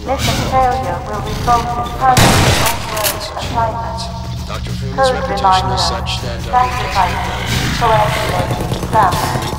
Mission failure will result in permanent on-road assignment. Dr. Fuma's Code reputation reminder. is such that Sacrifices coagulating cells.